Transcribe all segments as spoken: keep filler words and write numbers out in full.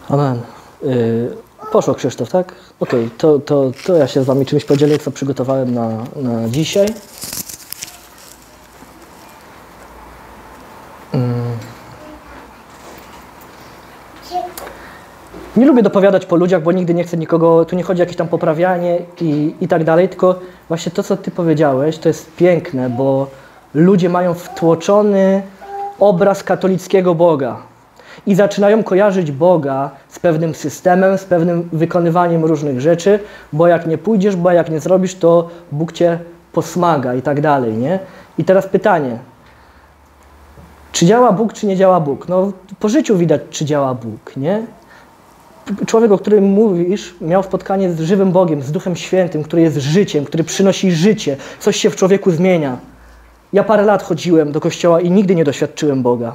Amen. Yy, poszło Krzysztof, tak? Okej, okay, to, to, to ja się z wami czymś podzielę, co przygotowałem na, na dzisiaj. Yy. Nie lubię dopowiadać po ludziach, bo nigdy nie chcę nikogo, tu nie chodzi o jakieś tam poprawianie i, i tak dalej, tylko właśnie to, co ty powiedziałeś, to jest piękne, bo ludzie mają wtłoczony obraz katolickiego Boga i zaczynają kojarzyć Boga z pewnym systemem, z pewnym wykonywaniem różnych rzeczy, bo jak nie pójdziesz, bo jak nie zrobisz, to Bóg cię posmaga i tak dalej, nie? I teraz pytanie, czy działa Bóg, czy nie działa Bóg? No po życiu widać, czy działa Bóg, nie? Człowiek, o którym mówisz, miał spotkanie z żywym Bogiem, z Duchem Świętym, który jest życiem, który przynosi życie, coś się w człowieku zmienia. Ja parę lat chodziłem do kościoła i nigdy nie doświadczyłem Boga.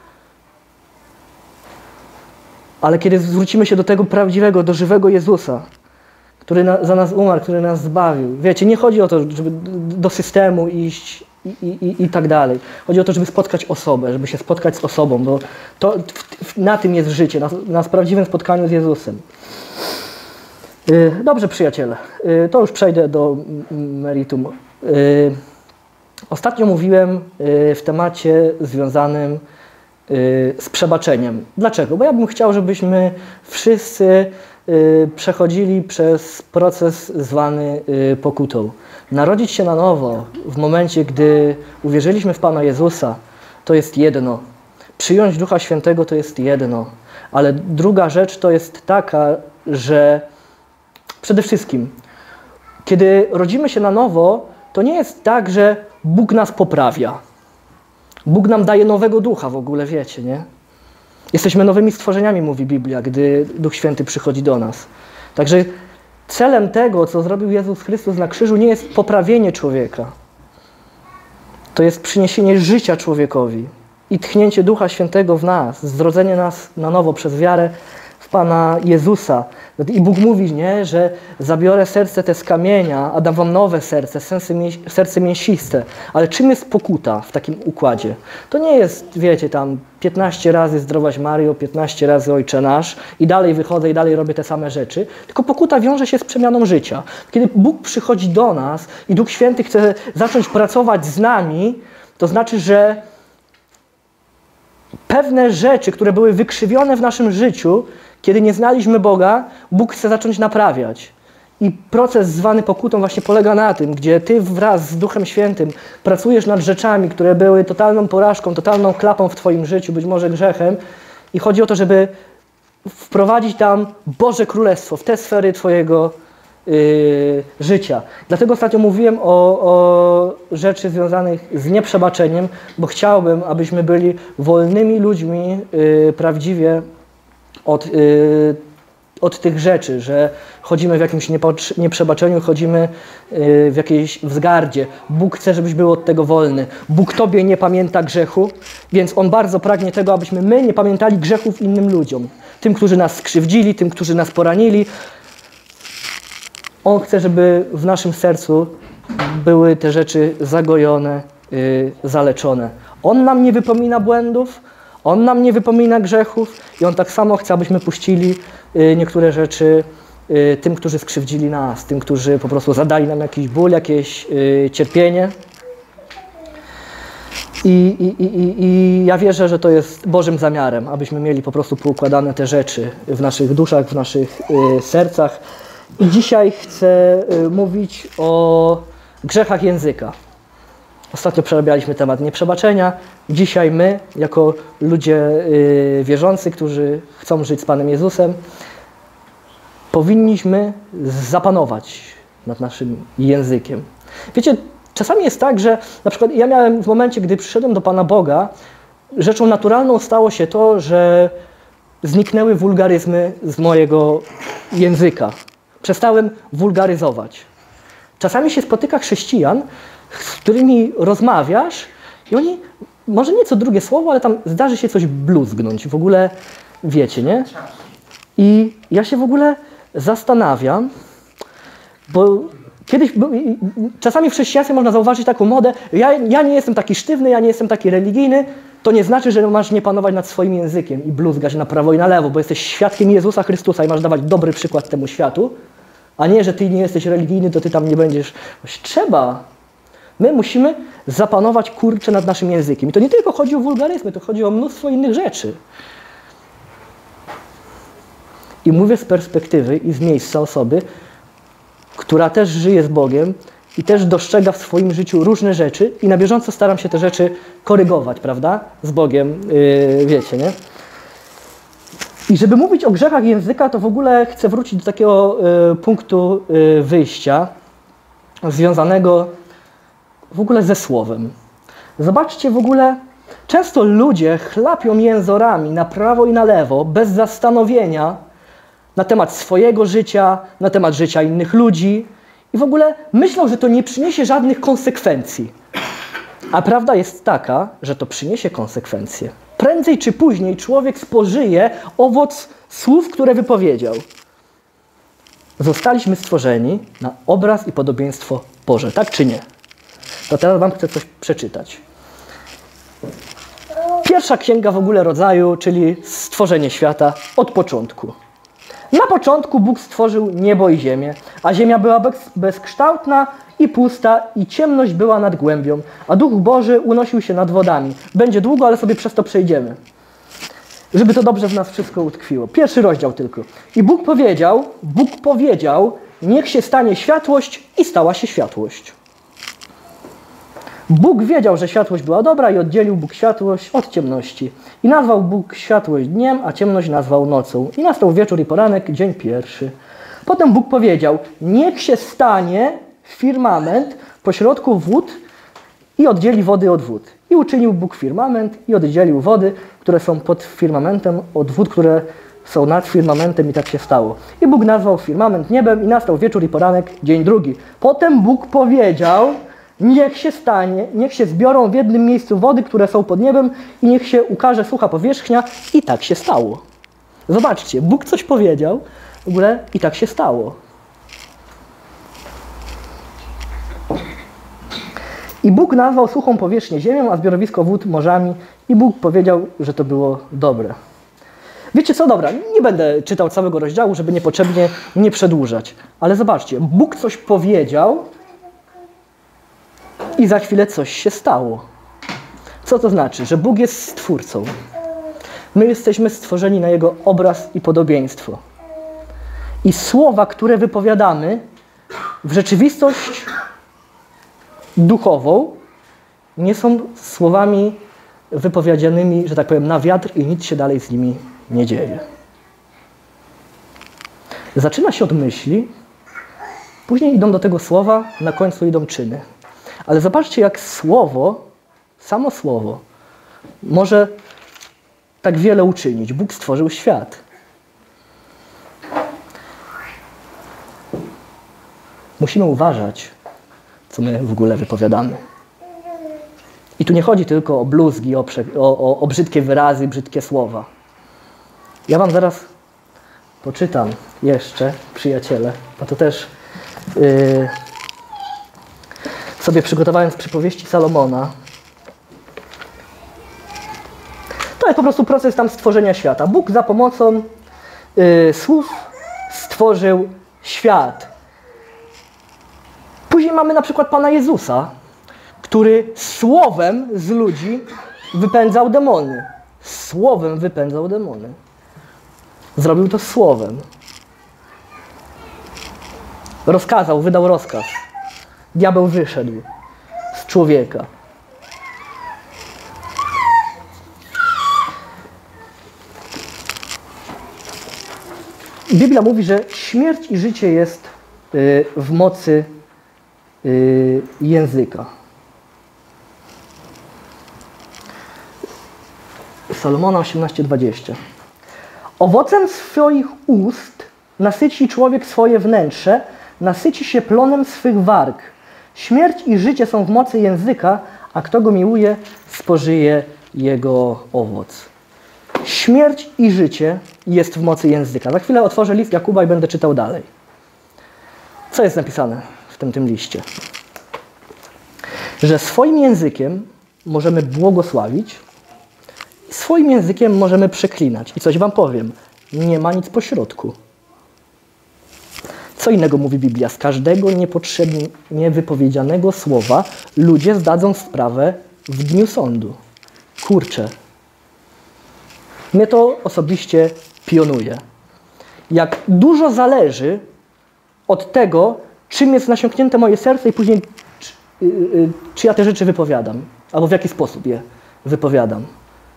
Ale kiedy zwrócimy się do tego prawdziwego, do żywego Jezusa, który na, za nas umarł, który nas zbawił. Wiecie, nie chodzi o to, żeby do systemu iść i, i, i tak dalej. Chodzi o to, żeby spotkać osobę, żeby się spotkać z osobą, bo to, w, w, na tym jest życie, na, na prawdziwym spotkaniu z Jezusem. Yy, dobrze, przyjaciele, yy, to już przejdę do meritum. Yy, ostatnio mówiłem yy, w temacie związanym yy, z przebaczeniem. Dlaczego? Bo ja bym chciał, żebyśmy wszyscy yy, przechodzili przez proces zwany yy, pokutą. Narodzić się na nowo w momencie, gdy uwierzyliśmy w Pana Jezusa, to jest jedno. Przyjąć Ducha Świętego to jest jedno. Ale druga rzecz to jest taka, że przede wszystkim, kiedy rodzimy się na nowo, to nie jest tak, że Bóg nas poprawia. Bóg nam daje nowego ducha w ogóle, wiecie, nie? Jesteśmy nowymi stworzeniami, mówi Biblia, gdy Duch Święty przychodzi do nas. Także celem tego, co zrobił Jezus Chrystus na krzyżu, nie jest poprawienie człowieka. To jest przyniesienie życia człowiekowi i tchnięcie Ducha Świętego w nas, zrodzenie nas na nowo przez wiarę w Pana Jezusa. I Bóg mówi, nie, że zabiorę serce te z kamienia, a dam wam nowe serce, serce mięsiste. Ale czym jest pokuta w takim układzie? To nie jest, wiecie, tam piętnaście razy Zdrowaś Maryjo, piętnaście razy Ojcze Nasz i dalej wychodzę i dalej robię te same rzeczy. Tylko pokuta wiąże się z przemianą życia. Kiedy Bóg przychodzi do nas i Duch Święty chce zacząć pracować z nami, to znaczy, że pewne rzeczy, które były wykrzywione w naszym życiu, kiedy nie znaliśmy Boga, Bóg chce zacząć naprawiać. I proces zwany pokutą właśnie polega na tym, gdzie ty wraz z Duchem Świętym pracujesz nad rzeczami, które były totalną porażką, totalną klapą w twoim życiu, być może grzechem. I chodzi o to, żeby wprowadzić tam Boże Królestwo w te sfery twojego yy, życia. Dlatego ostatnio mówiłem o, o rzeczy związanych z nieprzebaczeniem, bo chciałbym, abyśmy byli wolnymi ludźmi yy, prawdziwie Od, yy, od tych rzeczy, że chodzimy w jakimś nieprzebaczeniu, chodzimy yy, w jakiejś wzgardzie. Bóg chce, żebyś był od tego wolny. Bóg tobie nie pamięta grzechu, więc On bardzo pragnie tego, abyśmy my nie pamiętali grzechów innym ludziom. Tym, którzy nas skrzywdzili, tym, którzy nas poranili. On chce, żeby w naszym sercu były te rzeczy zagojone, yy, zaleczone. On nam nie wypomina błędów, On nam nie wypomina grzechów i On tak samo chce, abyśmy puścili y, niektóre rzeczy y, tym, którzy skrzywdzili nas, tym, którzy po prostu zadali nam jakiś ból, jakieś y, cierpienie. I, i, i, I ja wierzę, że to jest Bożym zamiarem, abyśmy mieli po prostu poukładane te rzeczy w naszych duszach, w naszych y, sercach. I dzisiaj chcę y, mówić o grzechach języka. Ostatnio przerabialiśmy temat nieprzebaczenia. Dzisiaj my, jako ludzie yy, wierzący, którzy chcą żyć z Panem Jezusem, powinniśmy zapanować nad naszym językiem. Wiecie, czasami jest tak, że na przykład ja miałem w momencie, gdy przyszedłem do Pana Boga, rzeczą naturalną stało się to, że zniknęły wulgaryzmy z mojego języka. Przestałem wulgaryzować. Czasami się spotyka chrześcijan, z którymi rozmawiasz i oni, może nie co drugie słowo, ale tam zdarzy się coś bluzgnąć. W ogóle wiecie, nie? I ja się w ogóle zastanawiam, bo kiedyś, czasami w chrześcijaństwie można zauważyć taką modę, ja, ja nie jestem taki sztywny, ja nie jestem taki religijny, to nie znaczy, że masz nie panować nad swoim językiem i bluzgać na prawo i na lewo, bo jesteś świadkiem Jezusa Chrystusa i masz dawać dobry przykład temu światu, a nie, że ty nie jesteś religijny, to ty tam nie będziesz. Trzeba. My musimy zapanować, kurczę, nad naszym językiem. I to nie tylko chodzi o wulgaryzmy, to chodzi o mnóstwo innych rzeczy. I mówię z perspektywy i z miejsca osoby, która też żyje z Bogiem i też dostrzega w swoim życiu różne rzeczy i na bieżąco staram się te rzeczy korygować, prawda? Z Bogiem, yy, wiecie, nie? I żeby mówić o grzechach języka, to w ogóle chcę wrócić do takiego y, punktu y, wyjścia związanego w ogóle ze słowem. Zobaczcie w ogóle, często ludzie chlapią jęzorami na prawo i na lewo, bez zastanowienia na temat swojego życia, na temat życia innych ludzi i w ogóle myślą, że to nie przyniesie żadnych konsekwencji. A prawda jest taka, że to przyniesie konsekwencje. Prędzej czy później człowiek spożyje owoc słów, które wypowiedział. Zostaliśmy stworzeni na obraz i podobieństwo Boże, tak czy nie? To teraz wam chcę coś przeczytać. Pierwsza księga w ogóle rodzaju, czyli stworzenie świata od początku. Na początku Bóg stworzył niebo i ziemię, a ziemia była bez, bezkształtna i pusta i ciemność była nad głębią, a Duch Boży unosił się nad wodami. Będzie długo, ale sobie przez to przejdziemy. Żeby to dobrze w nas wszystko utkwiło. Pierwszy rozdział tylko. I Bóg powiedział, Bóg powiedział, niech się stanie światłość i stała się światłość. Bóg wiedział, że światłość była dobra i oddzielił Bóg światłość od ciemności. I nazwał Bóg światłość dniem, a ciemność nazwał nocą. I nastał wieczór i poranek, dzień pierwszy. Potem Bóg powiedział, niech się stanie firmament pośrodku wód i oddzieli wody od wód. I uczynił Bóg firmament i oddzielił wody, które są pod firmamentem od wód, które są nad firmamentem i tak się stało. I Bóg nazwał firmament niebem i nastał wieczór i poranek, dzień drugi. Potem Bóg powiedział, niech się stanie, niech się zbiorą w jednym miejscu wody, które są pod niebem i niech się ukaże sucha powierzchnia i tak się stało. Zobaczcie, Bóg coś powiedział w ogóle i tak się stało. I Bóg nazwał suchą powierzchnię ziemią, a zbiorowisko wód morzami i Bóg powiedział, że to było dobre. Wiecie co? Dobra, nie będę czytał całego rozdziału, żeby niepotrzebnie nie przedłużać. Ale zobaczcie, Bóg coś powiedział i za chwilę coś się stało. Co to znaczy? Że Bóg jest Stwórcą. My jesteśmy stworzeni na Jego obraz i podobieństwo. I słowa, które wypowiadamy, w rzeczywistość duchową, nie są słowami wypowiedzianymi, że tak powiem, na wiatr i nic się dalej z nimi nie dzieje. Zaczyna się od myśli, później idą do tego słowa, na końcu idą czyny. Ale zobaczcie, jak słowo, samo słowo, może tak wiele uczynić. Bóg stworzył świat. Musimy uważać, co my w ogóle wypowiadamy. I tu nie chodzi tylko o bluzgi, o, prze, o, o, o brzydkie wyrazy, brzydkie słowa. Ja wam zaraz poczytam jeszcze, przyjaciele, bo to też yy, sobie przygotowałem z przypowieści Salomona. To jest po prostu proces tam stworzenia świata. Bóg za pomocą yy, słów stworzył świat. Później mamy na przykład Pana Jezusa, który słowem z ludzi wypędzał demony. Słowem wypędzał demony. Zrobił to słowem. Rozkazał, wydał rozkaz. Diabeł wyszedł z człowieka. Biblia mówi, że śmierć i życie jest y, w mocy y, języka. Salomona osiemnaście dwadzieścia. Owocem swoich ust nasyci człowiek swoje wnętrze, nasyci się plonem swych warg. Śmierć i życie są w mocy języka, a kto go miłuje, spożyje jego owoc. Śmierć i życie jest w mocy języka. Za chwilę otworzę list Jakuba i będę czytał dalej. Co jest napisane w tym, tym liście? Że swoim językiem możemy błogosławić, Swoim językiem możemy przeklinać. I coś wam powiem. Nie ma nic pośrodku. Co innego mówi Biblia? Z każdego niepotrzebnie wypowiedzianego słowa ludzie zdadzą sprawę w dniu sądu. Kurczę. Mnie to osobiście pionuje. Jak dużo zależy od tego, czym jest nasiąknięte moje serce i później czy, yy, czy ja te rzeczy wypowiadam, albo w jaki sposób je wypowiadam.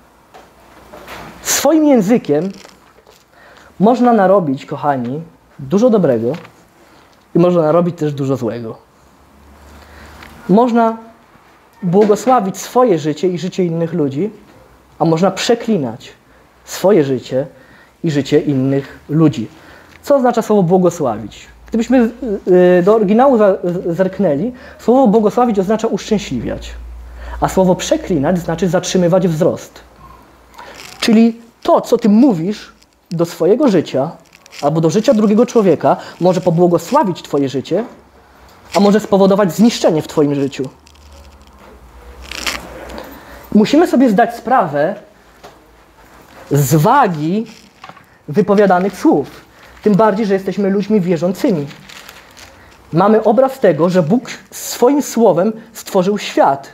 Swoim językiem można narobić, kochani, dużo dobrego i można narobić też dużo złego. Można błogosławić swoje życie i życie innych ludzi, a można przeklinać swoje życie i życie innych ludzi. Co oznacza słowo błogosławić? Gdybyśmy do oryginału zerknęli, słowo błogosławić oznacza uszczęśliwiać, a słowo przeklinać znaczy zatrzymywać wzrost. Czyli to, co ty mówisz do swojego życia albo do życia drugiego człowieka, może pobłogosławić twoje życie, a może spowodować zniszczenie w twoim życiu. Musimy sobie zdać sprawę z wagi wypowiadanych słów. Tym bardziej, że jesteśmy ludźmi wierzącymi. Mamy obraz tego, że Bóg swoim słowem stworzył świat.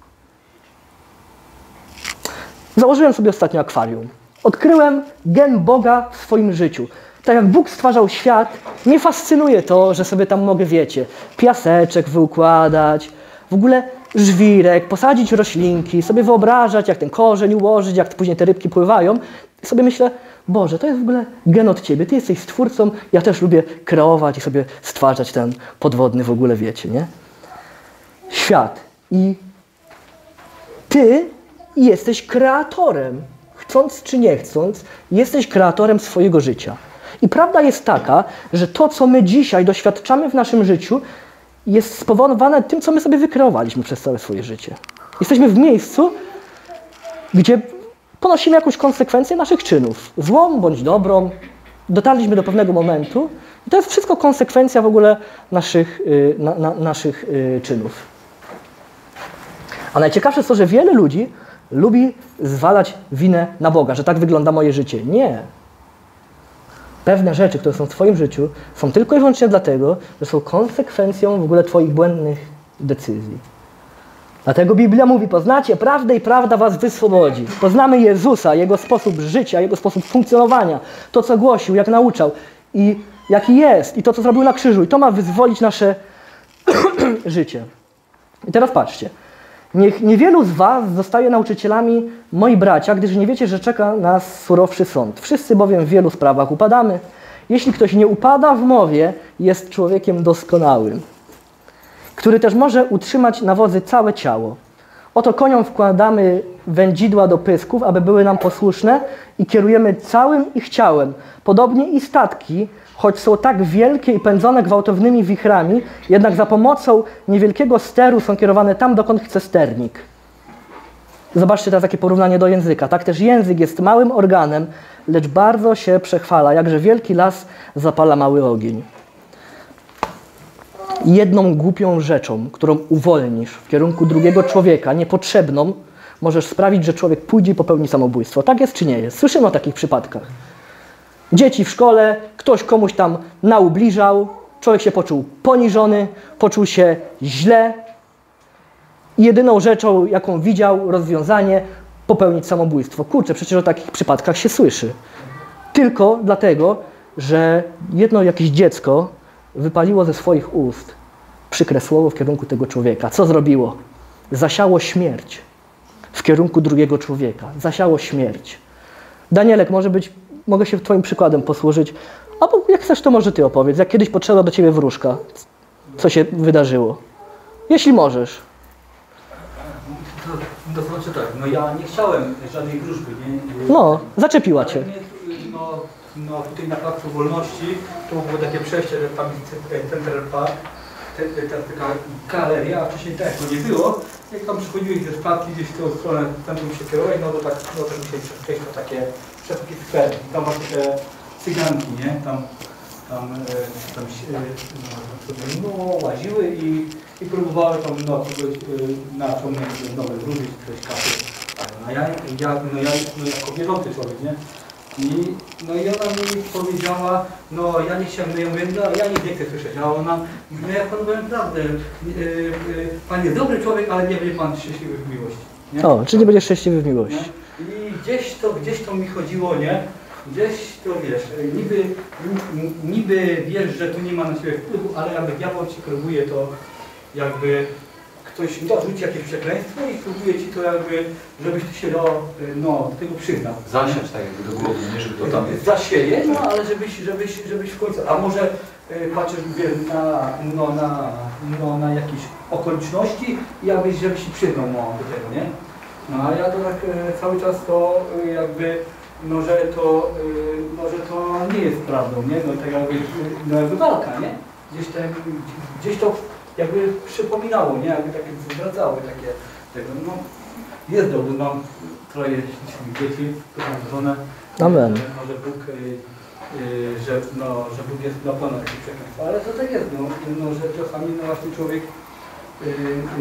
Założyłem sobie ostatnio akwarium. Odkryłem gen Boga w swoim życiu. Tak jak Bóg stwarzał świat, mnie fascynuje to, że sobie tam mogę, wiecie, piaseczek wyukładać, w ogóle żwirek, posadzić roślinki, sobie wyobrażać, jak ten korzeń ułożyć, jak później te rybki pływają. I sobie myślę, Boże, to jest w ogóle gen od Ciebie, Ty jesteś stwórcą, ja też lubię kreować i sobie stwarzać ten podwodny w ogóle, wiecie, nie? Świat. I Ty jesteś kreatorem. Chcąc czy nie chcąc, jesteś kreatorem swojego życia. I prawda jest taka, że to, co my dzisiaj doświadczamy w naszym życiu, jest spowodowane tym, co my sobie wykreowaliśmy przez całe swoje życie. Jesteśmy w miejscu, gdzie ponosimy jakąś konsekwencję naszych czynów. Złą bądź dobrą. Dotarliśmy do pewnego momentu i to jest wszystko konsekwencja w ogóle naszych, yy, na, na, naszych yy, czynów. A najciekawsze jest to, że wiele ludzi lubi zwalać winę na Boga, że tak wygląda moje życie. Nie. Pewne rzeczy, które są w Twoim życiu, są tylko i wyłącznie dlatego, że są konsekwencją w ogóle Twoich błędnych decyzji. Dlatego Biblia mówi, poznacie prawdę i prawda was wyswobodzi. Poznamy Jezusa, Jego sposób życia, Jego sposób funkcjonowania, to co głosił, jak nauczał i jaki jest i to co zrobił na krzyżu. I to ma wyzwolić nasze życie. I teraz patrzcie. Niech niewielu z was zostaje nauczycielami, moi bracia, gdyż nie wiecie, że czeka nas surowszy sąd. Wszyscy bowiem w wielu sprawach upadamy. Jeśli ktoś nie upada w mowie, jest człowiekiem doskonałym, który też może utrzymać na wodzy całe ciało. Oto koniom wkładamy wędzidła do pysków, aby były nam posłuszne i kierujemy całym ich ciałem. Podobnie i statki, choć są tak wielkie i pędzone gwałtownymi wichrami, jednak za pomocą niewielkiego steru są kierowane tam, dokąd chce sternik. Zobaczcie teraz takie porównanie do języka. Tak też język jest małym organem, lecz bardzo się przechwala, jakże wielki las zapala mały ogień. Jedną głupią rzeczą, którą uwolnisz w kierunku drugiego człowieka, niepotrzebną, możesz sprawić, że człowiek pójdzie i popełni samobójstwo. Tak jest czy nie jest? Słyszymy o takich przypadkach. Dzieci w szkole, ktoś komuś tam naubliżał, człowiek się poczuł poniżony, poczuł się źle i jedyną rzeczą, jaką widział, rozwiązanie, popełnić samobójstwo. Kurczę, przecież o takich przypadkach się słyszy. Tylko dlatego, że jedno jakieś dziecko wypaliło ze swoich ust przykre słowo w kierunku tego człowieka. Co zrobiło? Zasiało śmierć w kierunku drugiego człowieka. Zasiało śmierć. Danielek, może być, mogę się Twoim przykładem posłużyć. Albo jak chcesz, to może Ty opowiedz. Jak kiedyś podszedła do Ciebie wróżka, co się wydarzyło? Jeśli możesz. To, to znaczy tak, no ja nie chciałem żadnej wróżby, nie? No, zaczepiła Cię. Mnie, no, no tutaj na Placu Wolności to było takie przejście, tam Central Park, te, te, te, taka galeria, a wcześniej też go nie było. Jak tam przychodziłeś ze szklanki gdzieś w tą stronę, tam się kierować, no to tak, no to musieli przejść to takie, przez taki skwer. I tam właśnie te cyganki, nie? Tam, tam, tam no, no, łaziły i, i próbowały tam no, kogoś na co mnie nowe wróżyć, ktoś kapy. A ja, ja, no ja no jako wierzący człowiek, nie? I, no i ona mi powiedziała, no ja nie chciałem, no ja mówię, no ja nie chcę słyszeć, a ona, no ja panu powiem prawdę, yy, yy, pan jest dobry człowiek, ale nie będzie pan szczęśliwy w miłości. Nie? O, czy nie będziesz szczęśliwy w miłości? Nie? I gdzieś to, gdzieś to mi chodziło, nie? Gdzieś to wiesz, niby, niby wiesz, że tu nie ma na ciebie wpływu, ale jakby diabeł ci próbuje to jakby ktoś dorzuci jakieś przekleństwo i próbuje ci to jakby, żebyś ty się do, no, do tego przyznał. Zasiąść tak jakby do głowy, nie żeby to tam jest. Zasieje, no ale żebyś, żebyś, żebyś w końcu, a może y, patrzysz wiesz, na, no, na, no, na jakieś okoliczności i jakbyś, żebyś się przyznał no, do tego, nie? No a ja to tak y, cały czas to y, jakby, no że to, y, no, że to nie jest prawdą, nie? No tak jakby, no jakby walka, nie? Gdzieś, tam, gdzieś to jakby przypominało, nie? Jakby takie zwracały takie tego, no jest dobrze, mam troje dzieci, mam żonę. Amen. Może Bóg, y, y, że, no, że Bóg jest dla Pana taki przekleństwo, ale to tak jest, no, no że czasami no właśnie człowiek y,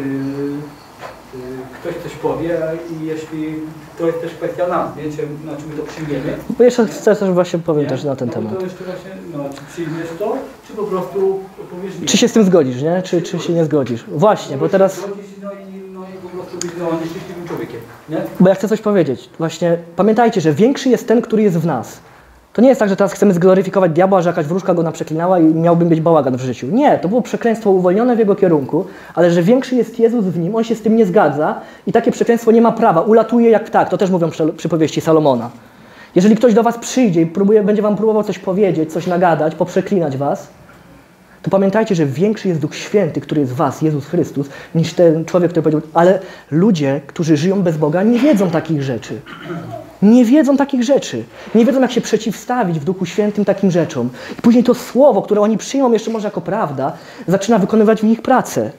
y, ktoś coś powie i jeśli to jest też kwestia nas, wiecie, na czym my to przyjmiemy. Bo jeszcze chcę też właśnie powiem nie? też na ten no, temat. To jeszcze właśnie, no, czy przyjmiesz to, czy po prostu powiesz nie. Czy się z tym zgodzisz, nie? Czy, czy się nie zgodzisz? Właśnie, bo teraz... Zgodzisz, no i, no i po prostu być no, nieszczęśliwym człowiekiem, nie? Bo ja chcę coś powiedzieć. Właśnie pamiętajcie, że większy jest ten, który jest w nas. To nie jest tak, że teraz chcemy zgloryfikować diabła, że jakaś wróżka go nam przeklinała i miałby być bałagan w życiu. Nie, to było przekleństwo uwolnione w jego kierunku, ale że większy jest Jezus w nim, on się z tym nie zgadza i takie przekleństwo nie ma prawa, ulatuje jak ptak. To też mówią przy, przypowieści Salomona. Jeżeli ktoś do was przyjdzie i próbuje, będzie wam próbował coś powiedzieć, coś nagadać, poprzeklinać was, to pamiętajcie, że większy jest Duch Święty, który jest w was, Jezus Chrystus, niż ten człowiek, który powiedział, ale ludzie, którzy żyją bez Boga, nie wiedzą takich rzeczy. Nie wiedzą takich rzeczy. Nie wiedzą, jak się przeciwstawić w Duchu Świętym takim rzeczom. I później to słowo, które oni przyjmą jeszcze może jako prawda, zaczyna wykonywać w nich pracę.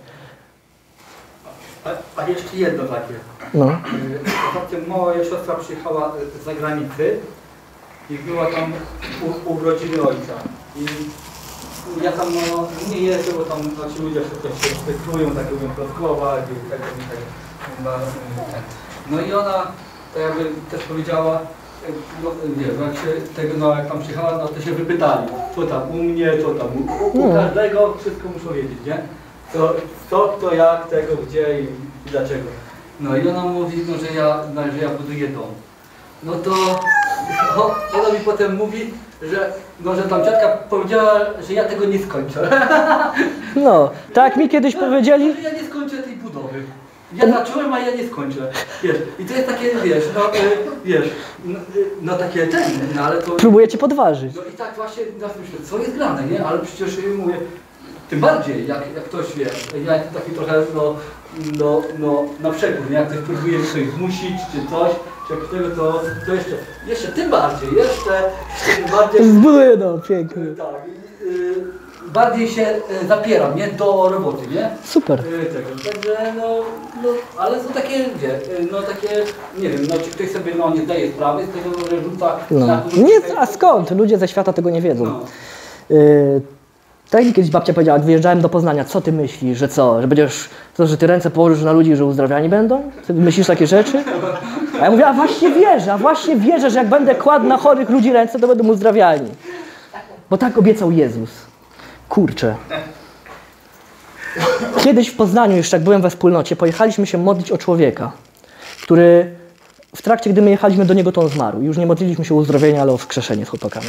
A, a jeszcze jedno takie. No. Ostatnio moja siostra przyjechała z zagranicy i była tam u, u urodziny ojca. I ja tam no, nie jeżdżę, bo tam znaczy, ludzie wszystko się spekulują, tak lubią plotkować i tak, i tak. No, no i ona to jakby też powiedziała, no, nie wiem, jak się tego, no jak tam przyjechała, no to się wypytali, co tam u mnie, co tam u, u każdego, wszystko muszą wiedzieć, nie? Co, co, kto, jak, tego, gdzie i, i dlaczego. No i ona mówi, no, że, ja, no, że ja buduję dom. No to no, ona mi potem mówi, że, no, że tam ciotka powiedziała, że ja tego nie skończę. No, tak mi kiedyś powiedzieli. Że ja nie skończę tej budowy. Ja zacząłem, a ja nie skończę. Wiesz, i to jest takie, wiesz, no, y, wiesz, no, y, no takie ten, no ale to... Próbujecie podważyć. No i tak właśnie, ja myślę, co jest grane, nie? Ale przecież y, mówię, tym bardziej, jak, jak ktoś, wiesz, ja jestem taki trochę, no, no, no, na przekór, nie? Jak ktoś próbuje coś zmusić, czy coś, czy jak tego, to, to jeszcze, jeszcze tym bardziej, jeszcze, tym bardziej... Zbuduję dom, pięknie. Tak, y, bardziej się y, zapieram, nie? Do roboty, nie? Super. Y, tego, także no, no, ale są takie, wie, y, no takie, nie wiem, no czy ktoś sobie no, nie zdaje sprawy z tego, że rzuca... No. na to, Nie, a skąd? Ludzie ze świata tego nie wiedzą. No. Y, tak mi kiedyś babcia powiedziała, jak wyjeżdżałem do Poznania, co ty myślisz, że co, że będziesz, to, że ty ręce położysz na ludzi, że uzdrawiani będą? Ty myślisz takie rzeczy? A ja mówię, a właśnie wierzę, a właśnie wierzę, że jak będę kładł na chorych ludzi ręce, to będą uzdrawiani. Bo tak obiecał Jezus. Kurczę. Kiedyś w Poznaniu, jeszcze jak byłem we wspólnocie, pojechaliśmy się modlić o człowieka, który w trakcie, gdy my jechaliśmy do niego, to on zmarł. Już nie modliliśmy się o uzdrowienie, ale o wskrzeszenie z chłopakami.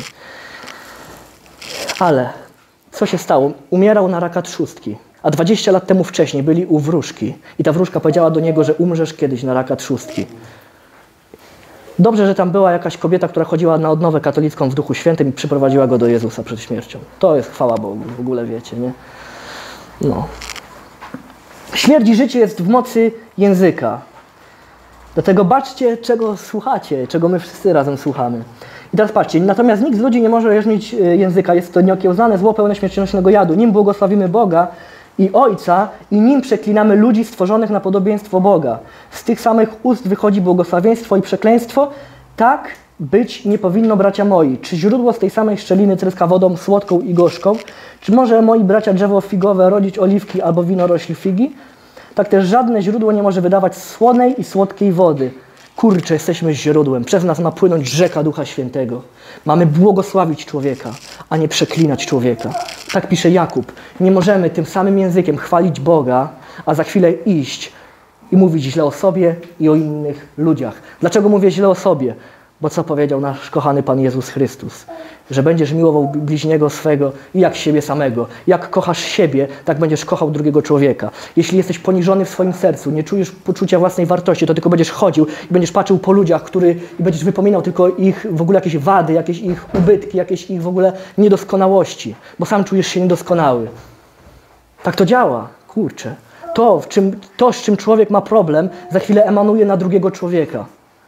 Ale co się stało? Umierał na raka trzustki, a dwadzieścia lat temu wcześniej byli u wróżki i ta wróżka powiedziała do niego, że umrzesz kiedyś na raka trzustki. Dobrze, że tam była jakaś kobieta, która chodziła na odnowę katolicką w Duchu Świętym i przyprowadziła go do Jezusa przed śmiercią. To jest chwała Bogu, w ogóle wiecie, nie? No. Śmierć i życie jest w mocy języka. Dlatego baczcie, czego słuchacie, czego my wszyscy razem słuchamy. I teraz patrzcie, natomiast nikt z ludzi nie może jarzmić języka. Jest to nieokiełznane zło pełne śmiercionośnego jadu. Nim błogosławimy Boga i Ojca i nim przeklinamy ludzi stworzonych na podobieństwo Boga. Z tych samych ust wychodzi błogosławieństwo i przekleństwo. Tak być nie powinno, bracia moi. Czy źródło z tej samej szczeliny tryska wodą słodką i gorzką? Czy może, moi bracia, drzewo figowe rodzić oliwki albo winorośl figi? Tak też żadne źródło nie może wydawać słonej i słodkiej wody. Kurczę, jesteśmy źródłem. Przez nas ma płynąć rzeka Ducha Świętego. Mamy błogosławić człowieka, a nie przeklinać człowieka. Tak pisze Jakub. Nie możemy tym samym językiem chwalić Boga, a za chwilę iść i mówić źle o sobie i o innych ludziach. Dlaczego mówię źle o sobie? Bo co powiedział nasz kochany Pan Jezus Chrystus? Że będziesz miłował bliźniego swego jak siebie samego. Jak kochasz siebie, tak będziesz kochał drugiego człowieka. Jeśli jesteś poniżony w swoim sercu, nie czujesz poczucia własnej wartości, to tylko będziesz chodził i będziesz patrzył po ludziach, który, i będziesz wypominał tylko ich w ogóle jakieś wady, jakieś ich ubytki, jakieś ich w ogóle niedoskonałości, bo sam czujesz się niedoskonały. Tak to działa. Kurczę. To, w czym, to, z czym człowiek ma problem, za chwilę emanuje na drugiego człowieka.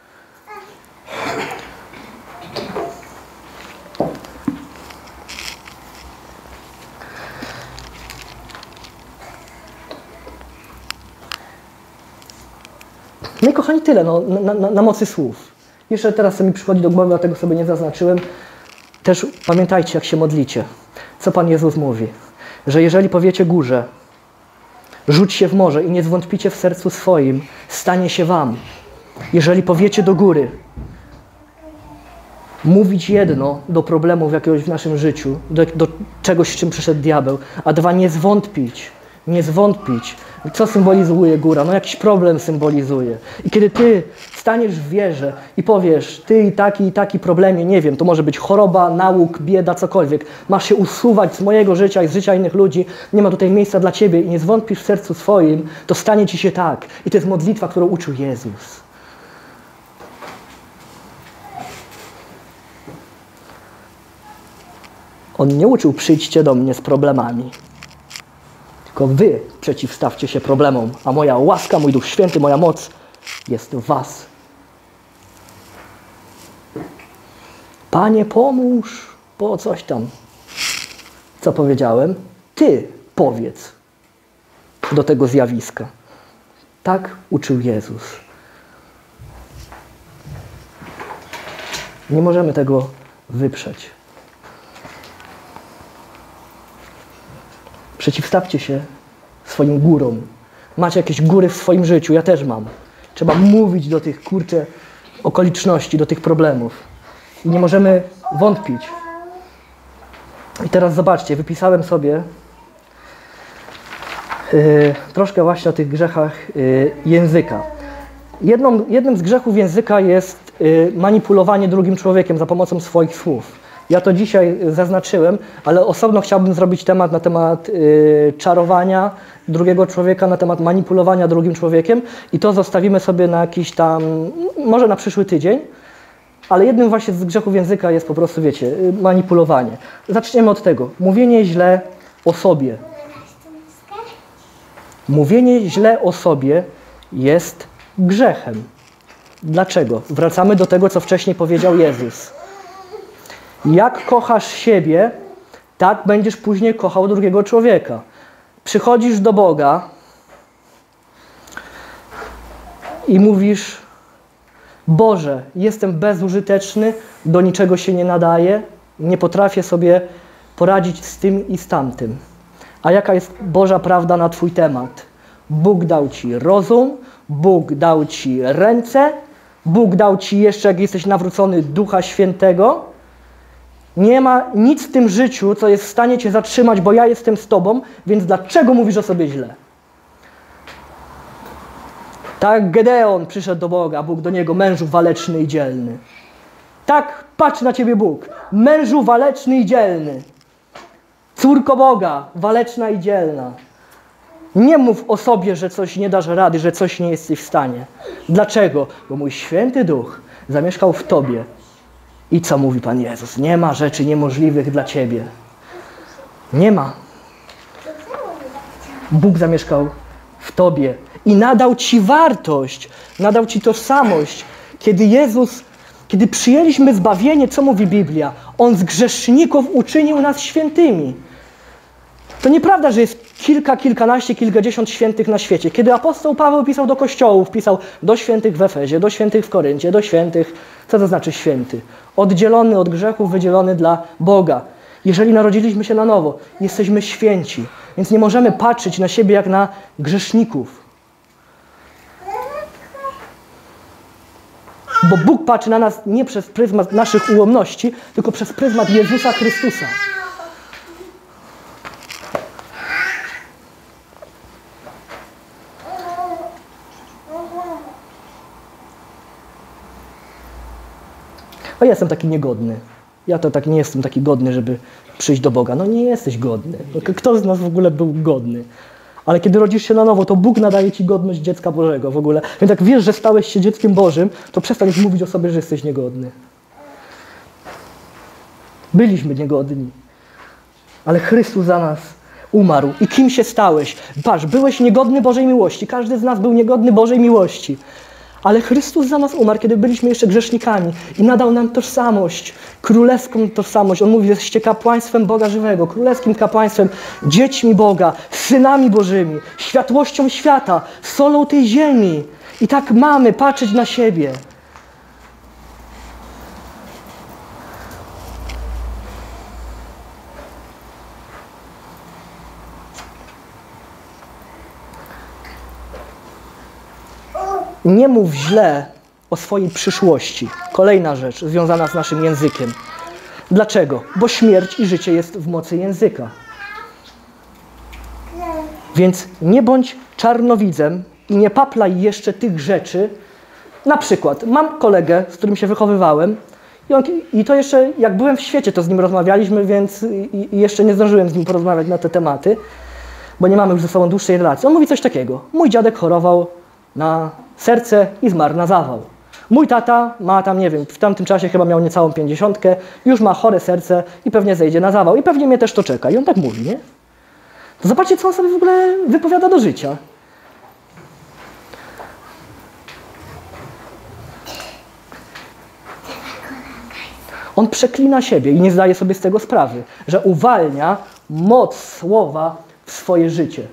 No i kochani, tyle no, na, na, na mocy słów. Jeszcze teraz co mi przychodzi do głowy, dlatego sobie nie zaznaczyłem. Też pamiętajcie, jak się modlicie. Co Pan Jezus mówi? Że jeżeli powiecie górze, rzuć się w morze i nie zwątpicie w sercu swoim, stanie się wam. Jeżeli powiecie do góry, mówić jedno do problemów jakiegoś w naszym życiu, do, do czegoś, z czym przyszedł diabeł, a dwa, nie zwątpić, nie zwątpić. Co symbolizuje góra? No jakiś problem symbolizuje. I kiedy ty staniesz w wierze i powiesz, ty i taki, i taki problemie, nie wiem, to może być choroba, nauk, bieda, cokolwiek, masz się usuwać z mojego życia i z życia innych ludzi, nie ma tutaj miejsca dla ciebie i nie zwątpisz w sercu swoim, to stanie ci się tak. I to jest modlitwa, którą uczył Jezus. On nie uczył, przyjdźcie do mnie z problemami. Tylko wy przeciwstawcie się problemom, a moja łaska, mój Duch Święty, moja moc jest w was. Panie, pomóż, bo coś tam. Co powiedziałem? Ty powiedz do tego zjawiska. Tak uczył Jezus. Nie możemy tego wyprzeć. Przeciwstawcie się swoim górom. Macie jakieś góry w swoim życiu, ja też mam. Trzeba mówić do tych, kurczę, okoliczności, do tych problemów. I nie możemy wątpić. I teraz zobaczcie, wypisałem sobie yy, troszkę właśnie o tych grzechach yy, języka. Jedną, jednym z grzechów języka jest yy, manipulowanie drugim człowiekiem za pomocą swoich słów. Ja to dzisiaj zaznaczyłem, ale osobno chciałbym zrobić temat na temat yy, czarowania drugiego człowieka, na temat manipulowania drugim człowiekiem i to zostawimy sobie na jakiś tam, może na przyszły tydzień, ale jednym właśnie z grzechów języka jest po prostu, wiecie, yy, manipulowanie. Zaczniemy od tego. Mówienie źle o sobie. Mówienie źle o sobie jest grzechem. Dlaczego? Wracamy do tego, co wcześniej powiedział Jezus. Jak kochasz siebie, tak będziesz później kochał drugiego człowieka. Przychodzisz do Boga i mówisz: Boże, jestem bezużyteczny, do niczego się nie nadaję, nie potrafię sobie poradzić z tym i z tamtym. A jaka jest Boża prawda na Twój temat? Bóg dał Ci rozum, Bóg dał Ci ręce, Bóg dał Ci jeszcze, jak jesteś nawrócony, Ducha Świętego. Nie ma nic w tym życiu, co jest w stanie Cię zatrzymać, bo ja jestem z Tobą, więc dlaczego mówisz o sobie źle? Tak Gedeon przyszedł do Boga, Bóg do niego: mężu waleczny i dzielny. Tak patrzy na Ciebie Bóg: mężu waleczny i dzielny. Córko Boga, waleczna i dzielna. Nie mów o sobie, że coś nie dasz rady, że coś nie jesteś w stanie. Dlaczego? Bo mój święty Duch zamieszkał w Tobie. I co mówi Pan Jezus? Nie ma rzeczy niemożliwych dla Ciebie. Nie ma. Bóg zamieszkał w Tobie i nadał Ci wartość, nadał Ci tożsamość. Kiedy Jezus, kiedy przyjęliśmy zbawienie, co mówi Biblia? On z grzeszników uczynił nas świętymi. To nieprawda, że jest kilka, kilkanaście, kilkadziesiąt świętych na świecie. Kiedy apostoł Paweł pisał do kościołów, pisał do świętych w Efezie, do świętych w Koryncie, do świętych. Co to znaczy święty? Oddzielony od grzechów, wydzielony dla Boga. Jeżeli narodziliśmy się na nowo, jesteśmy święci, więc nie możemy patrzeć na siebie jak na grzeszników. Bo Bóg patrzy na nas nie przez pryzmat naszych ułomności, tylko przez pryzmat Jezusa Chrystusa. O, ja jestem taki niegodny. Ja to tak nie jestem taki godny, żeby przyjść do Boga. No nie jesteś godny. Kto z nas w ogóle był godny? Ale kiedy rodzisz się na nowo, to Bóg nadaje ci godność dziecka Bożego w ogóle. Więc jak wiesz, że stałeś się dzieckiem Bożym, to przestań już mówić o sobie, że jesteś niegodny. Byliśmy niegodni. Ale Chrystus za nas umarł. I kim się stałeś? Patrz, byłeś niegodny Bożej miłości. Każdy z nas był niegodny Bożej miłości. Ale Chrystus za nas umarł, kiedy byliśmy jeszcze grzesznikami i nadał nam tożsamość, królewską tożsamość. On mówi, że jesteście kapłaństwem Boga żywego, królewskim kapłaństwem, dziećmi Boga, synami Bożymi, światłością świata, solą tej ziemi. I tak mamy patrzeć na siebie. Nie mów źle o swojej przyszłości. Kolejna rzecz związana z naszym językiem. Dlaczego? Bo śmierć i życie jest w mocy języka. Więc nie bądź czarnowidzem i nie paplaj jeszcze tych rzeczy. Na przykład, mam kolegę, z którym się wychowywałem i, on, i to jeszcze, jak byłem w świecie, to z nim rozmawialiśmy, więc i, i jeszcze nie zdążyłem z nim porozmawiać na te tematy, bo nie mamy już ze sobą dłuższej relacji. On mówi coś takiego. Mój dziadek chorował na serce i zmarł na zawał. Mój tata ma tam, nie wiem, w tamtym czasie chyba miał niecałą pięćdziesiątkę, już ma chore serce i pewnie zejdzie na zawał. I pewnie mnie też to czeka. I on tak mówi, nie? To zobaczcie, co on sobie w ogóle wypowiada do życia. On przeklina siebie i nie zdaje sobie z tego sprawy, że uwalnia moc słowa w swoje życie.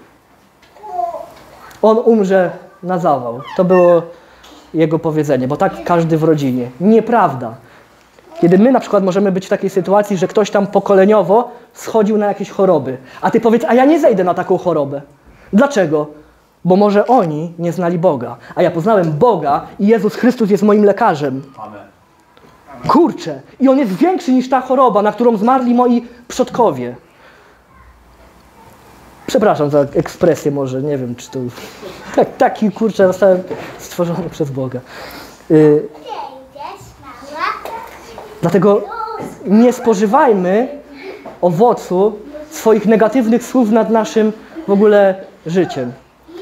On umrze na zawał. To było jego powiedzenie, bo tak każdy w rodzinie. Nieprawda. Kiedy my na przykład możemy być w takiej sytuacji, że ktoś tam pokoleniowo schodził na jakieś choroby, a ty powiedz, a ja nie zejdę na taką chorobę. Dlaczego? Bo może oni nie znali Boga, a ja poznałem Boga i Jezus Chrystus jest moim lekarzem. Amen. Kurczę, i On jest większy niż ta choroba, na którą zmarli moi przodkowie. Przepraszam za ekspresję może, nie wiem, czy to... Tak, taki, kurczę, zostałem stworzony przez Boga. Yy, dlatego nie spożywajmy owocu swoich negatywnych słów nad naszym w ogóle życiem.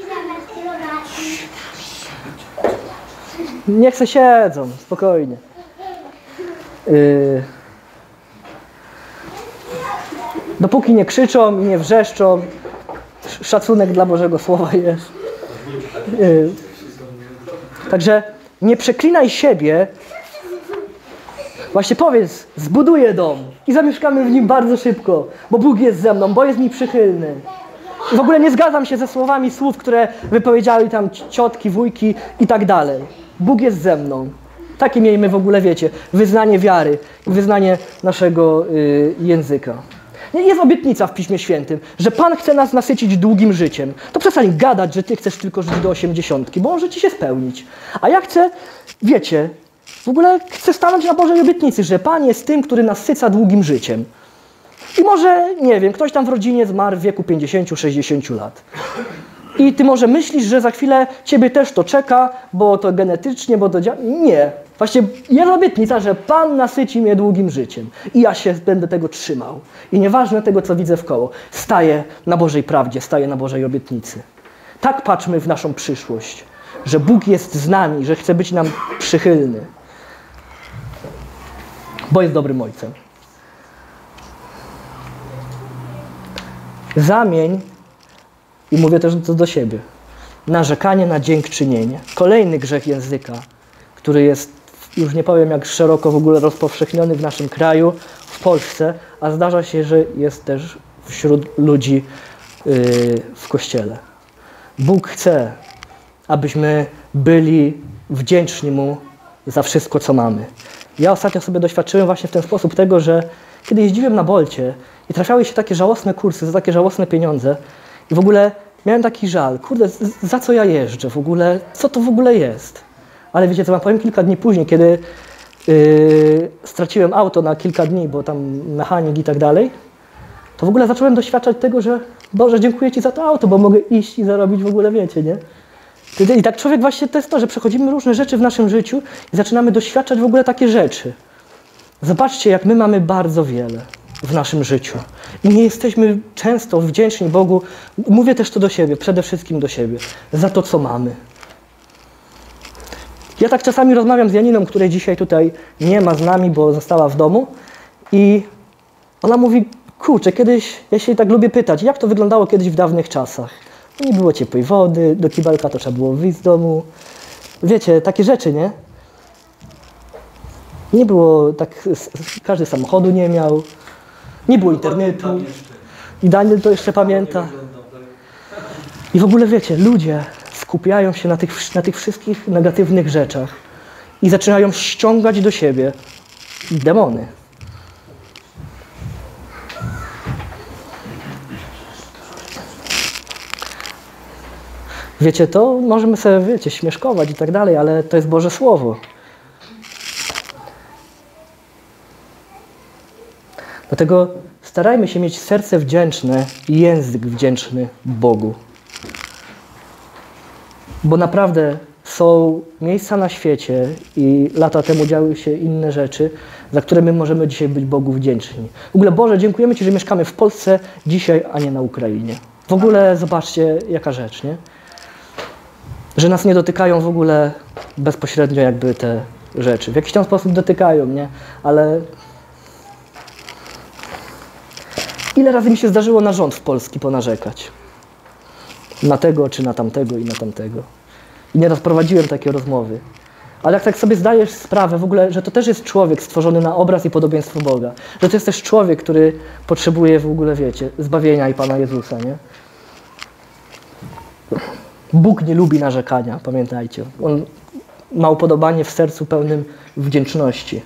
Niech se siedzą, spokojnie. Yy, dopóki nie krzyczą i nie wrzeszczą, szacunek dla Bożego Słowa jest. Yy, także nie przeklinaj siebie. Właśnie powiedz, zbuduję dom i zamieszkamy w nim bardzo szybko, bo Bóg jest ze mną, bo jest mi przychylny. I w ogóle nie zgadzam się ze słowami słów, które wypowiedziały tam ciotki, wujki i tak dalej. Bóg jest ze mną. Takie miejmy w ogóle, wiecie, wyznanie wiary i wyznanie naszego yy, języka. Jest obietnica w Piśmie Świętym, że Pan chce nas nasycić długim życiem. To przestań gadać, że Ty chcesz tylko żyć do osiemdziesiątki, bo może Ci się spełnić. A ja chcę, wiecie, w ogóle chcę stanąć na Bożej obietnicy, że Pan jest tym, który nasyca długim życiem. I może, nie wiem, ktoś tam w rodzinie zmarł w wieku pięćdziesięciu sześćdziesięciu lat. I Ty może myślisz, że za chwilę Ciebie też to czeka, bo to genetycznie, bo to działa. Nie. Właśnie jest obietnica, że Pan nasyci mnie długim życiem. I ja się będę tego trzymał. I nieważne tego, co widzę wkoło, staję na Bożej prawdzie, staję na Bożej obietnicy. Tak patrzmy w naszą przyszłość, że Bóg jest z nami, że chce być nam przychylny. Bo jest dobrym Ojcem. Zamień, i mówię też to do siebie, narzekanie na dziękczynienie. Kolejny grzech języka, który jest, już nie powiem jak szeroko w ogóle rozpowszechniony w naszym kraju, w Polsce, a zdarza się, że jest też wśród ludzi yy, w Kościele. Bóg chce, abyśmy byli wdzięczni Mu za wszystko, co mamy. Ja ostatnio sobie doświadczyłem właśnie w ten sposób tego, że kiedy jeździłem na Bolcie i trafiały się takie żałosne kursy za takie żałosne pieniądze i w ogóle miałem taki żal, kurde, za co ja jeżdżę w ogóle, co to w ogóle jest? Ale wiecie co wam powiem? Kilka dni później, kiedy yy, straciłem auto na kilka dni, bo tam mechanik i tak dalej, to w ogóle zacząłem doświadczać tego, że Boże, dziękuję Ci za to auto, bo mogę iść i zarobić w ogóle, wiecie, nie? I tak człowiek właśnie to jest to, że przechodzimy różne rzeczy w naszym życiu i zaczynamy doświadczać w ogóle takie rzeczy. Zobaczcie, jak my mamy bardzo wiele w naszym życiu i nie jesteśmy często wdzięczni Bogu, mówię też to do siebie, przede wszystkim do siebie, za to, co mamy. Ja tak czasami rozmawiam z Janiną, której dzisiaj tutaj nie ma z nami, bo została w domu i ona mówi, kurczę, kiedyś, ja się tak lubię pytać, jak to wyglądało kiedyś w dawnych czasach? Nie było ciepłej wody, do kibelka to trzeba było wyjść z domu. Wiecie, takie rzeczy, nie? Nie było tak, każdy samochodu nie miał, nie było internetu. I Daniel to jeszcze pamięta. I w ogóle wiecie, ludzie skupiają się na tych, na tych wszystkich negatywnych rzeczach i zaczynają ściągać do siebie demony. Wiecie, to możemy sobie, wiecie, śmieszkować i tak dalej, ale to jest Boże Słowo. Dlatego starajmy się mieć serce wdzięczne i język wdzięczny Bogu. Bo naprawdę są miejsca na świecie i lata temu działy się inne rzeczy, za które my możemy dzisiaj być Bogu wdzięczni. W ogóle Boże, dziękujemy Ci, że mieszkamy w Polsce dzisiaj, a nie na Ukrainie. W ogóle zobaczcie, jaka rzecz, nie? Że nas nie dotykają w ogóle bezpośrednio jakby te rzeczy. W jakiś tam sposób dotykają, nie? Ale ile razy mi się zdarzyło na rząd w Polski ponarzekać? Na tego, czy na tamtego i na tamtego. I nieraz prowadziłem takie rozmowy. Ale jak tak sobie zdajesz sprawę w ogóle, że to też jest człowiek stworzony na obraz i podobieństwo Boga. Że to jest też człowiek, który potrzebuje w ogóle, wiecie, zbawienia i Pana Jezusa, nie? Bóg nie lubi narzekania, pamiętajcie. On ma upodobanie w sercu pełnym wdzięczności.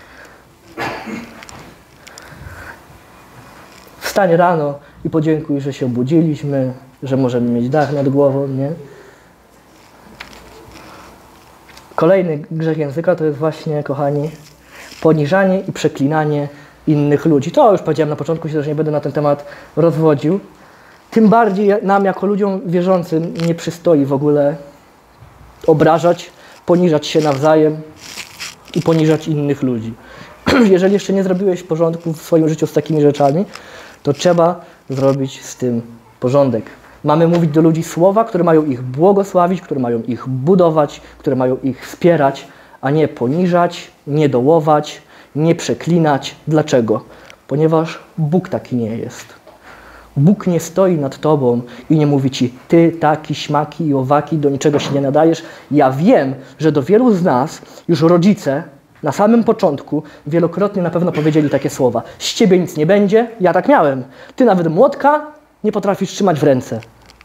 Wstań rano i podziękuj, że się obudziliśmy, że możemy mieć dach nad głową, nie? Kolejny grzech języka to jest właśnie, kochani, poniżanie i przeklinanie innych ludzi. To już powiedziałem na początku, się też nie będę na ten temat rozwodził. Tym bardziej nam, jako ludziom wierzącym, nie przystoi w ogóle obrażać, poniżać się nawzajem i poniżać innych ludzi. Jeżeli jeszcze nie zrobiłeś porządku w swoim życiu z takimi rzeczami, to trzeba zrobić z tym porządek. Mamy mówić do ludzi słowa, które mają ich błogosławić, które mają ich budować, które mają ich wspierać, a nie poniżać, nie dołować, nie przeklinać. Dlaczego? Ponieważ Bóg taki nie jest. Bóg nie stoi nad tobą i nie mówi ci, ty taki, śmaki i owaki, do niczego się nie nadajesz. Ja wiem, że do wielu z nas już rodzice na samym początku wielokrotnie na pewno powiedzieli takie słowa. Z ciebie nic nie będzie, ja tak miałem. Ty nawet młotka nie potrafisz trzymać w ręce.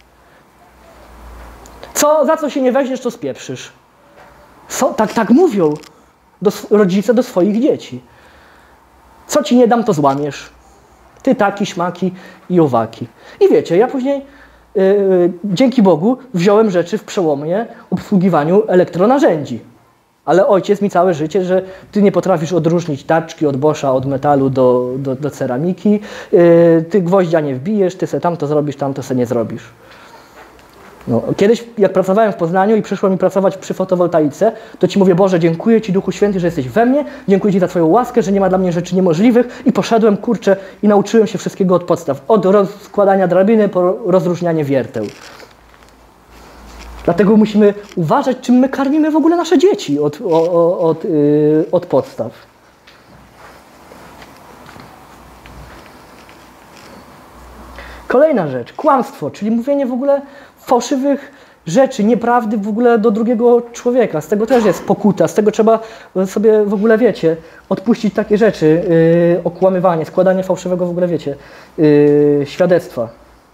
Co, za co się nie weźmiesz, to spieprzysz. Co, tak, tak mówią do, rodzice do swoich dzieci. Co ci nie dam, to złamiesz. Ty taki, śmaki i owaki. I wiecie, ja później yy, yy, dzięki Bogu wziąłem rzeczy w przełomie obsługiwaniu elektronarzędzi. Ale ojciec mi całe życie, że ty nie potrafisz odróżnić taczki od Boscha, od metalu do, do, do ceramiki, yy, ty gwoździa nie wbijesz, ty se tamto zrobisz, tamto se nie zrobisz. No, kiedyś jak pracowałem w Poznaniu i przyszło mi pracować przy fotowoltaice, to Ci mówię, Boże, dziękuję Ci, Duchu Święty, że jesteś we mnie, dziękuję Ci za Twoją łaskę, że nie ma dla mnie rzeczy niemożliwych i poszedłem, kurczę, i nauczyłem się wszystkiego od podstaw. Od rozkładania drabiny po rozróżnianie wierteł. Dlatego musimy uważać, czym my karmimy w ogóle nasze dzieci od, od, od, yy, od podstaw. Kolejna rzecz, kłamstwo, czyli mówienie w ogóle fałszywych rzeczy, nieprawdy w ogóle do drugiego człowieka. Z tego też jest pokuta, z tego trzeba sobie w ogóle, wiecie, odpuścić takie rzeczy, yy, okłamywanie, składanie fałszywego w ogóle, wiecie, yy, świadectwa.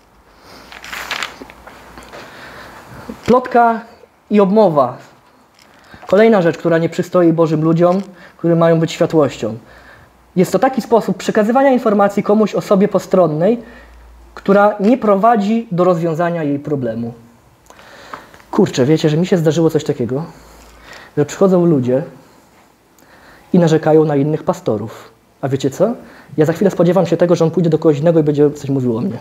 Plotka i obmowa. Kolejna rzecz, która nie przystoi Bożym ludziom, które mają być światłością. Jest to taki sposób przekazywania informacji komuś osobie postronnej, która nie prowadzi do rozwiązania jej problemu. Kurczę, wiecie, że mi się zdarzyło coś takiego, że przychodzą ludzie i narzekają na innych pastorów. A wiecie co? Ja za chwilę spodziewam się tego, że on pójdzie do kogoś innego i będzie coś mówił o mnie.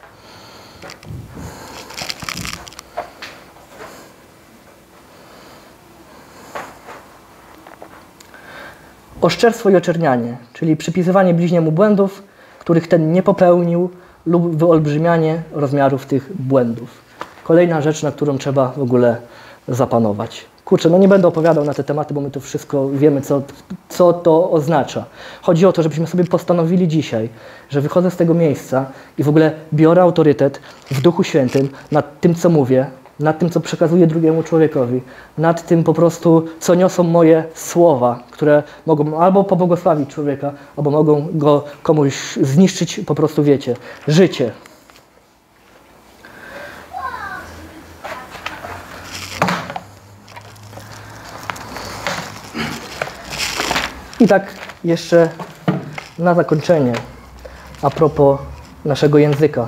Oszczerstwo i oczernianie, czyli przypisywanie bliźniemu błędów, których ten nie popełnił, lub wyolbrzymianie rozmiarów tych błędów. Kolejna rzecz, na którą trzeba w ogóle zapanować. Kurczę, no nie będę opowiadał na te tematy, bo my to wszystko wiemy, co, co to oznacza. Chodzi o to, żebyśmy sobie postanowili dzisiaj, że wychodzę z tego miejsca i w ogóle biorę autorytet w Duchu Świętym nad tym, co mówię, nad tym, co przekazuję drugiemu człowiekowi, nad tym po prostu, co niosą moje słowa, które mogą albo pobłogosławić człowieka, albo mogą go komuś zniszczyć, po prostu wiecie, życie. I tak jeszcze na zakończenie, a propos naszego języka.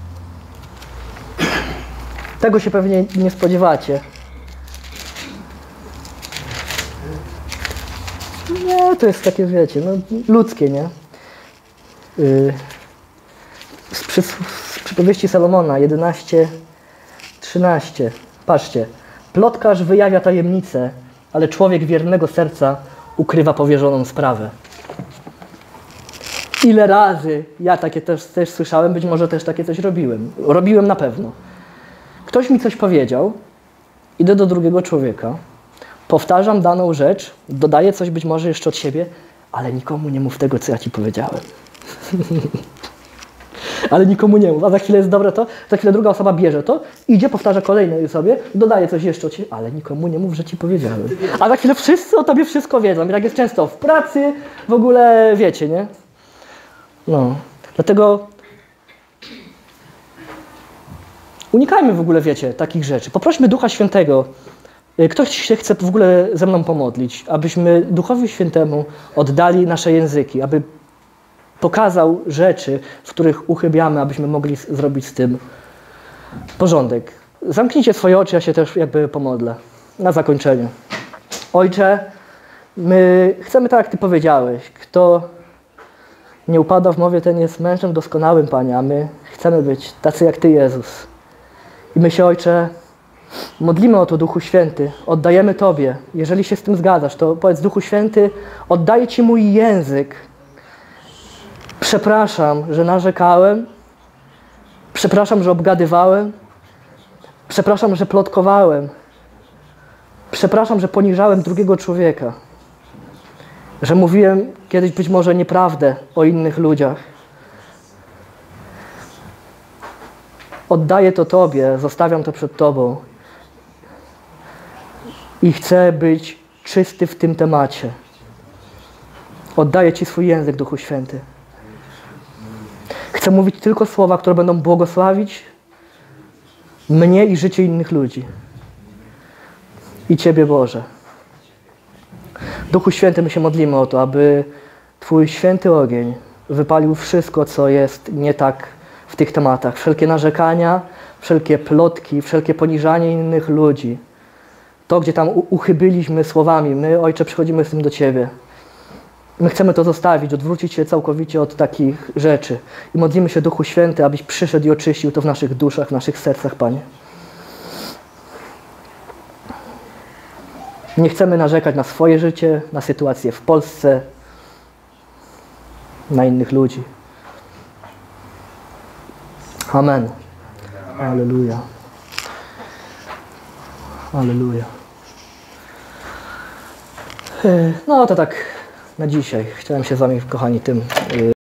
Tego się pewnie nie spodziewacie. Nie, to jest takie, wiecie, no, ludzkie, nie? Yy, z, przy, z przypowieści Salomona jedenaście trzynaście. Patrzcie. Plotkarz wyjawia tajemnicę, ale człowiek wiernego serca ukrywa powierzoną sprawę. Ile razy ja takie też, też słyszałem, być może też takie coś robiłem. Robiłem na pewno. Ktoś mi coś powiedział, idę do drugiego człowieka, powtarzam daną rzecz, dodaję coś być może jeszcze od siebie, ale nikomu nie mów tego, co ja ci powiedziałem. Ale nikomu nie mów, a za chwilę jest dobre to, za chwilę druga osoba bierze to, idzie, powtarza kolejne sobie, dodaje coś jeszcze od siebie, ale nikomu nie mów, że ci powiedziałem. A za chwilę wszyscy o tobie wszystko wiedzą. I tak jest często w pracy, w ogóle wiecie, nie? No, dlatego unikajmy w ogóle, wiecie, takich rzeczy. Poprośmy Ducha Świętego. Ktoś się chce w ogóle ze mną pomodlić, abyśmy Duchowi Świętemu oddali nasze języki, aby pokazał rzeczy, w których uchybiamy, abyśmy mogli zrobić z tym porządek. Zamknijcie swoje oczy, ja się też jakby pomodlę. Na zakończenie. Ojcze, my chcemy tak, jak Ty powiedziałeś, kto nie upada w mowie, ten jest mężem doskonałym, Panie, a my chcemy być tacy jak Ty, Jezus. I my się, Ojcze, modlimy o to, Duchu Święty, oddajemy Tobie. Jeżeli się z tym zgadzasz, to powiedz, Duchu Święty, oddaję Ci mój język. Przepraszam, że narzekałem. Przepraszam, że obgadywałem. Przepraszam, że plotkowałem. Przepraszam, że poniżałem drugiego człowieka. Że mówiłem kiedyś być może nieprawdę o innych ludziach. Oddaję to Tobie, zostawiam to przed Tobą. I chcę być czysty w tym temacie. Oddaję Ci swój język, Duchu Święty. Chcę mówić tylko słowa, które będą błogosławić mnie i życie innych ludzi. I Ciebie, Boże. Duchu Święty, my się modlimy o to, aby Twój święty ogień wypalił wszystko, co jest nie tak w tych tematach. Wszelkie narzekania, wszelkie plotki, wszelkie poniżanie innych ludzi. To, gdzie tam uchybiliśmy słowami, my, Ojcze, przychodzimy z tym do Ciebie. My chcemy to zostawić, odwrócić się całkowicie od takich rzeczy. I modlimy się, Duchu Święty, abyś przyszedł i oczyścił to w naszych duszach, w naszych sercach, Panie. Nie chcemy narzekać na swoje życie, na sytuację w Polsce, na innych ludzi. Amen. Alleluja. Alleluja. No to tak na dzisiaj. Chciałem się z Wami, kochani, tym